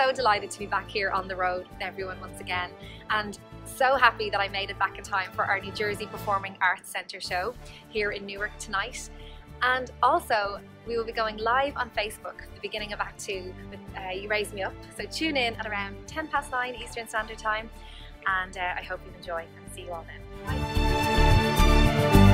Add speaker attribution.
Speaker 1: so delighted to be back here on the road with everyone once again, and so happy that I made it back in time for our New Jersey Performing Arts Centre show here in Newark tonight. And also, we will be going live on Facebook at the beginning of Act 2 with You Raise Me Up. So tune in at around 9 Eastern Standard Time, and I hope you enjoy, and see you all then. Bye.